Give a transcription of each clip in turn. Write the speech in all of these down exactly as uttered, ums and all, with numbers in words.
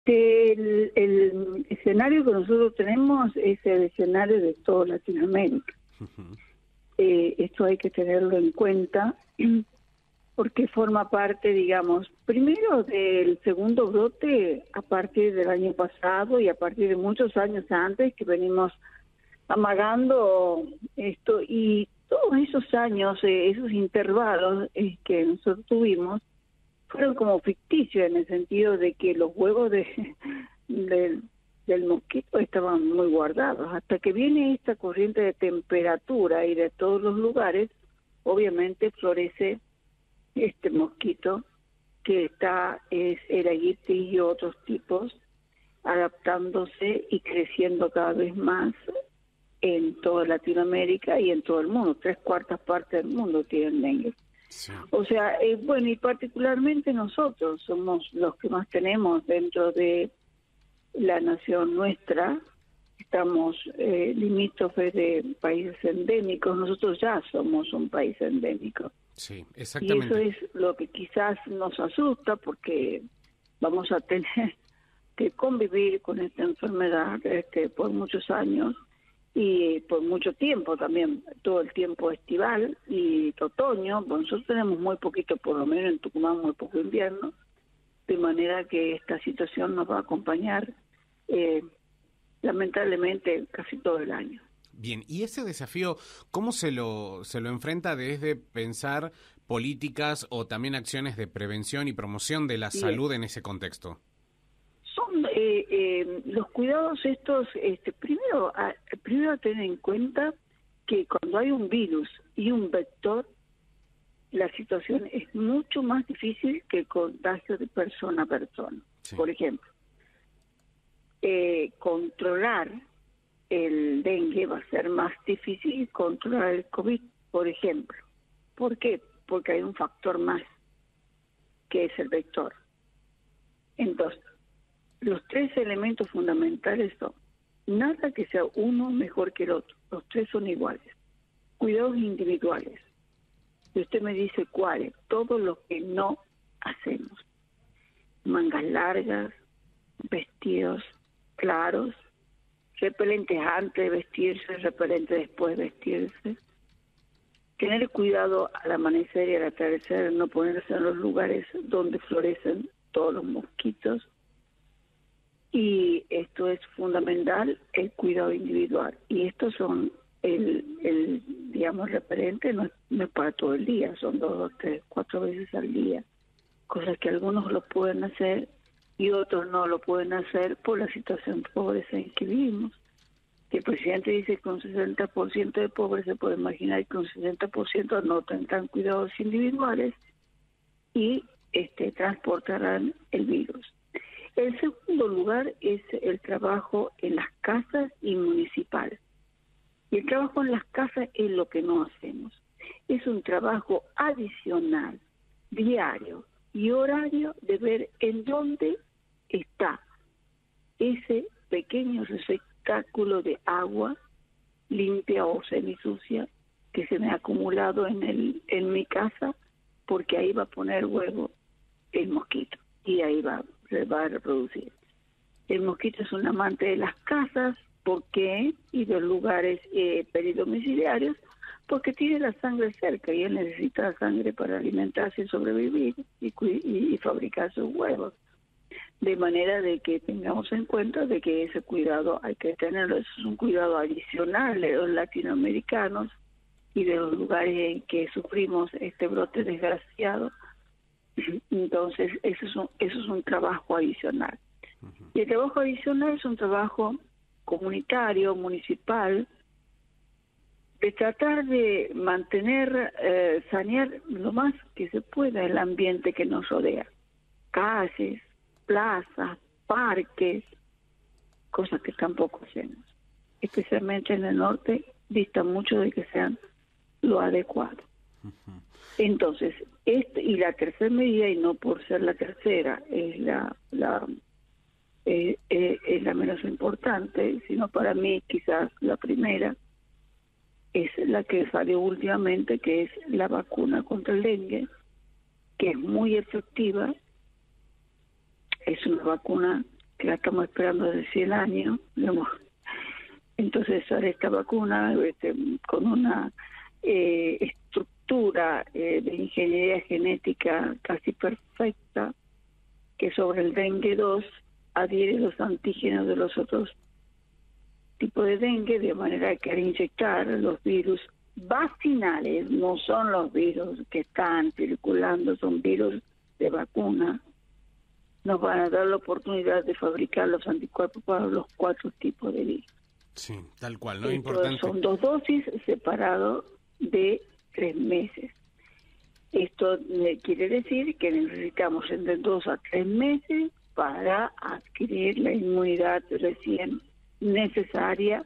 El, el escenario que nosotros tenemos es el escenario de toda Latinoamérica. Uh-huh. Eh, esto hay que tenerlo en cuenta porque forma parte, digamos, primero del segundo brote a partir del año pasado y a partir de muchos años antes que venimos amagando esto, y todos esos años, eh, esos intervalos eh, que nosotros tuvimos, fueron como ficticios en el sentido de que los huevos de, de, del mosquito estaban muy guardados. Hasta que viene esta corriente de temperatura y de todos los lugares, obviamente florece este mosquito que está, es el aegypti y otros tipos, adaptándose y creciendo cada vez más en toda Latinoamérica y en todo el mundo. Tres cuartas partes del mundo tienen dengue. Sí. O sea, eh, bueno, y particularmente nosotros somos los que más tenemos dentro de la nación nuestra. Estamos eh, limítrofes de países endémicos. Nosotros ya somos un país endémico. Sí, exactamente. Y eso es lo que quizás nos asusta, porque vamos a tener que convivir con esta enfermedad este, por muchos años y por mucho tiempo también, todo el tiempo estival y otoño. Bueno, nosotros tenemos muy poquito, por lo menos en Tucumán, muy poco invierno, de manera que esta situación nos va a acompañar eh, lamentablemente casi todo el año. Bien, y ese desafío, ¿cómo se lo se lo enfrenta desde pensar políticas o también acciones de prevención y promoción de la Bien. salud en ese contexto? Son eh, eh, los cuidados estos, este, primero, a, primero tener en cuenta que cuando hay un virus y un vector, la situación es mucho más difícil que el contagio de persona a persona. Sí. Por ejemplo, eh, controlar el dengue va a ser más difícil que controlar el COVID, por ejemplo. ¿Por qué? Porque hay un factor más, que es el vector. Entonces, los tres elementos fundamentales son: nada que sea uno mejor que el otro, los tres son iguales. Cuidados individuales. Y usted me dice cuáles, todo lo que no hacemos. Mangas largas, vestidos claros, repelentes antes de vestirse, repelentes después de vestirse. Tener cuidado al amanecer y al atardecer, no ponerse en los lugares donde florecen todos los mosquitos. Y esto es fundamental, el cuidado individual. Y estos son el, el digamos, repelente, no es, no es para todo el día, son dos, tres, cuatro veces al día. Cosas que algunos lo pueden hacer y otros no lo pueden hacer por la situación de pobreza en que vivimos. El presidente dice que con sesenta por ciento de pobres, se puede imaginar que un sesenta por ciento no tendrán cuidados individuales y este transportarán el virus. El segundo lugar es el trabajo en las casas y municipal. Y el trabajo en las casas es lo que no hacemos. Es un trabajo adicional, diario y horario, de ver en dónde está ese pequeño receptáculo de agua limpia o semisucia que se me ha acumulado en el en mi casa, porque ahí va a poner huevo el mosquito y ahí va, se va a reproducir. El mosquito es un amante de las casas, ¿por qué? Y de lugares eh, peridomiciliarios, porque tiene la sangre cerca y él necesita la sangre para alimentarse y sobrevivir y, y, y fabricar sus huevos. De manera de que tengamos en cuenta de que ese cuidado hay que tenerlo. Eso es un cuidado adicional de los latinoamericanos y de los lugares en que sufrimos este brote desgraciado. Entonces, eso es un, eso es un trabajo adicional. Uh-huh. Y el trabajo adicional es un trabajo comunitario, municipal, de tratar de mantener, eh, sanear lo más que se pueda el ambiente que nos rodea. Calles, plazas, parques, cosas que tampoco hacemos. Especialmente en el norte, dista mucho de que sean lo adecuado. Uh-huh. Entonces, este, y la tercera medida, y no por ser la tercera, es la, la eh, eh, es la menos importante, sino para mí quizás la primera, es la que salió últimamente, que es la vacuna contra el dengue, que es muy efectiva. Es una vacuna que la estamos esperando desde cien años, digamos. Entonces ahora esta vacuna este, con una eh, estructura eh, de ingeniería genética casi perfecta, que sobre el dengue dos adhiere los antígenos de los otros tipos de dengue, de manera que al inyectar los virus vacinales, no son los virus que están circulando, son virus de vacuna, nos van a dar la oportunidad de fabricar los anticuerpos para los cuatro tipos de virus. Sí, tal cual, ¿no? Esto Importante. Son dos dosis separados de tres meses. Esto quiere decir que necesitamos entre dos a tres meses para adquirir la inmunidad recién necesaria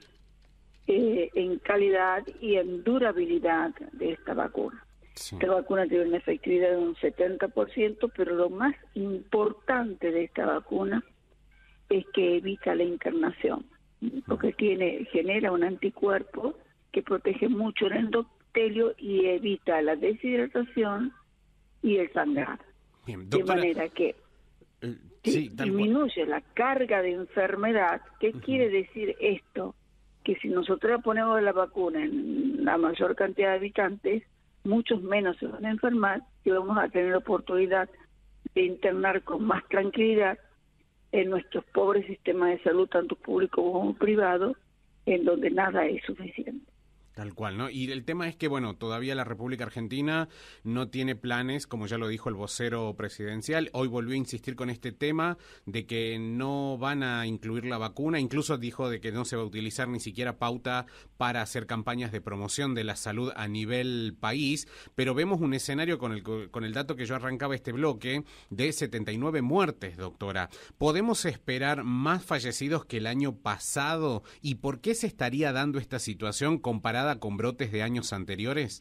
eh, en calidad y en durabilidad de esta vacuna. Sí. Esta vacuna tiene una efectividad de un setenta por ciento, pero lo más importante de esta vacuna es que evita la internación, porque tiene genera un anticuerpo que protege mucho el endotelio y evita la deshidratación y el sangrado. Bien, doctora, de manera que eh, sí, disminuye la carga de enfermedad. ¿Qué uh-huh. quiere decir esto? Que si nosotros ponemos la vacuna en la mayor cantidad de habitantes, muchos menos se van a enfermar y vamos a tener oportunidad de internar con más tranquilidad en nuestros pobres sistemas de salud, tanto público como privado, en donde nada es suficiente. Tal cual, ¿no? Y el tema es que, bueno, todavía la República Argentina no tiene planes, como ya lo dijo el vocero presidencial. Hoy volvió a insistir con este tema de que no van a incluir la vacuna. Incluso dijo de que no se va a utilizar ni siquiera pauta para hacer campañas de promoción de la salud a nivel país. Pero vemos un escenario con el, con el dato que yo arrancaba este bloque de setenta y nueve muertes, doctora. ¿Podemos esperar más fallecidos que el año pasado? ¿Y por qué se estaría dando esta situación comparada con brotes de años anteriores?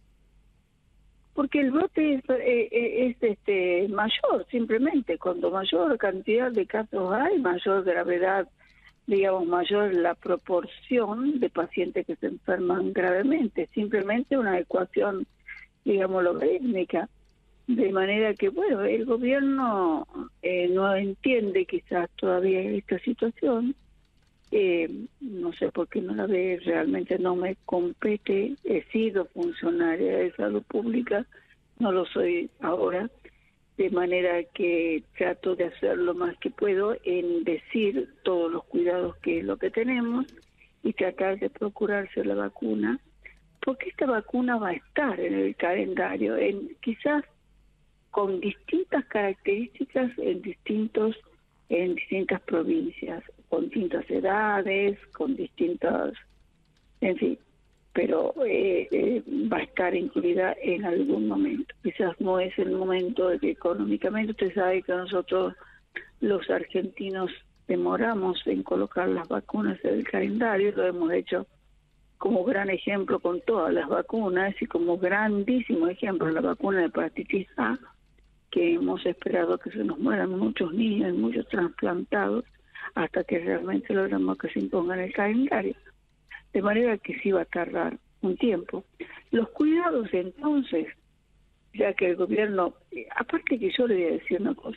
Porque el brote es, eh, es este mayor, simplemente. Cuando mayor cantidad de casos hay, mayor gravedad, digamos, mayor la proporción de pacientes que se enferman gravemente. Simplemente una ecuación, digamos, logarítmica. De manera que, bueno, el gobierno eh, no entiende quizás todavía esta situación. Eh, no sé por qué no la ve, realmente no me compete, he sido funcionaria de salud pública, no lo soy ahora, de manera que trato de hacer lo más que puedo en decir todos los cuidados que es lo que tenemos y tratar de procurarse la vacuna, porque esta vacuna va a estar en el calendario, en quizás con distintas características en distintos en distintas provincias, con distintas edades, con distintas, en fin, pero eh, eh, va a estar incluida en algún momento. Quizás no es el momento de que económicamente, usted sabe que nosotros los argentinos demoramos en colocar las vacunas en el calendario, lo hemos hecho como gran ejemplo con todas las vacunas y como grandísimo ejemplo la vacuna de hepatitis A, que hemos esperado que se nos mueran muchos niños, muchos trasplantados, hasta que realmente logramos que se imponga en el calendario. De manera que sí va a tardar un tiempo. Los cuidados entonces, ya que el gobierno, aparte que yo le voy a decir una cosa,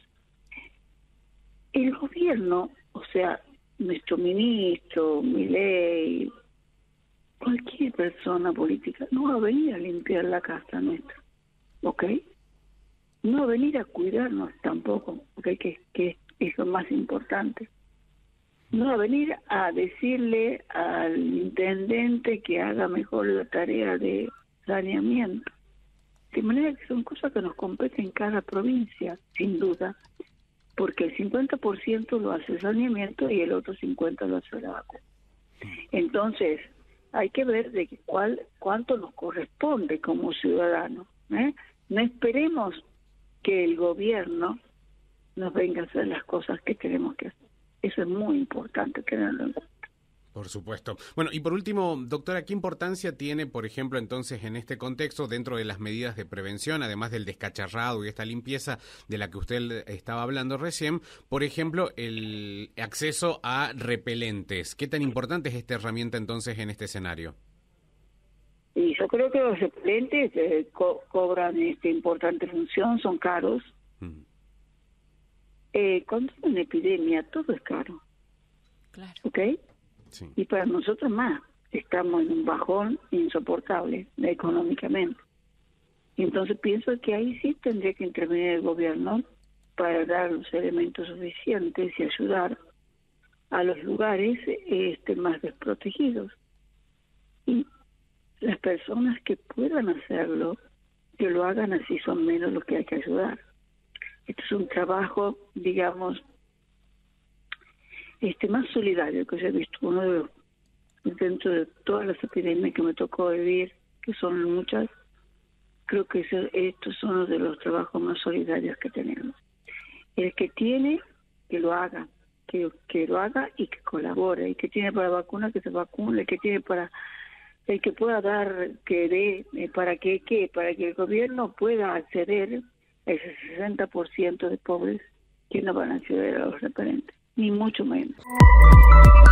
el gobierno, o sea, nuestro ministro, Milei, cualquier persona política, no va a venir a limpiar la casa nuestra, ¿ok? No venir a cuidarnos tampoco, porque que, que es lo más importante. No a venir a decirle al intendente que haga mejor la tarea de saneamiento. De manera que son cosas que nos competen en cada provincia, sin duda, porque el cincuenta por ciento lo hace saneamiento y el otro cincuenta por ciento lo hace la vacuna. Entonces, hay que ver de cuál cuánto nos corresponde como ciudadanos, ¿eh? No esperemos que el gobierno nos venga a hacer las cosas que tenemos que hacer. Eso es muy importante tenerlo en cuenta. Por supuesto. Bueno, y por último, doctora, ¿qué importancia tiene, por ejemplo, entonces en este contexto, dentro de las medidas de prevención, además del descacharrado y esta limpieza de la que usted estaba hablando recién, por ejemplo, el acceso a repelentes? ¿Qué tan importante es esta herramienta entonces en este escenario? Y yo creo que los repelentes eh, co cobran esta importante función, son caros. Mm. Eh, cuando hay una epidemia, todo es caro. Claro. ¿Ok? Sí. Y para nosotros más, estamos en un bajón insoportable económicamente. Y entonces pienso que ahí sí tendría que intervenir el gobierno para dar los elementos suficientes y ayudar a los lugares este, más desprotegidos. Y las personas que puedan hacerlo, que lo hagan así, son menos los que hay que ayudar. Esto es un trabajo, digamos, este más solidario que yo he visto. Uno de los, dentro de todas las epidemias que me tocó vivir, que son muchas, creo que eso, estos son uno de los trabajos más solidarios que tenemos. El que tiene, que lo haga, que, que lo haga y que colabore. El que tiene para vacuna, que se vacune. El que tiene para, el que pueda dar, que dé, eh, para que, ¿qué? Para que el gobierno pueda acceder a ese sesenta por ciento de pobres que no van a acceder a los referentes, ni mucho menos.